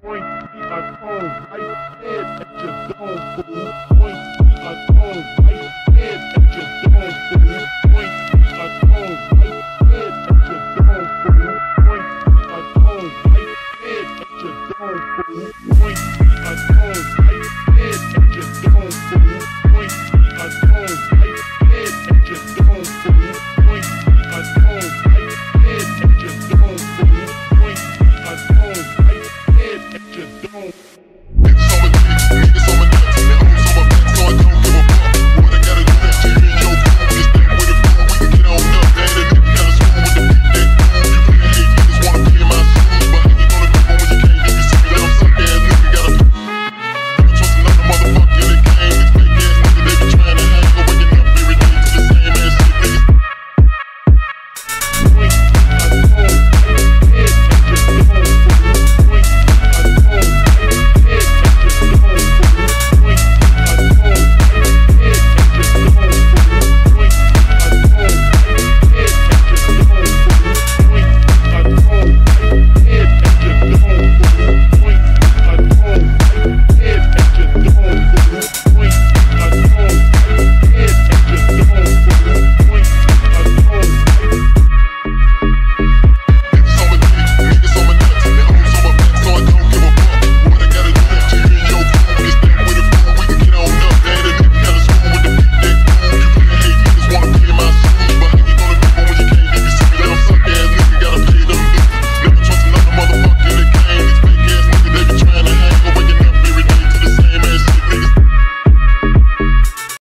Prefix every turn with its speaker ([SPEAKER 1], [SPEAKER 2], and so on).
[SPEAKER 1] Point me a tone, right head at your dome, fool. Point me a tone, right head at your dome, fool. Point me a tone, right head at your dome, fool. Point me a tone, right head at your dome, fool. Point me a tone, right head at your dome, fool. Point me a tone, right head at your dome, fool. Point me a tone, right head at your dome, fool. Point me a tone, right head at your dome.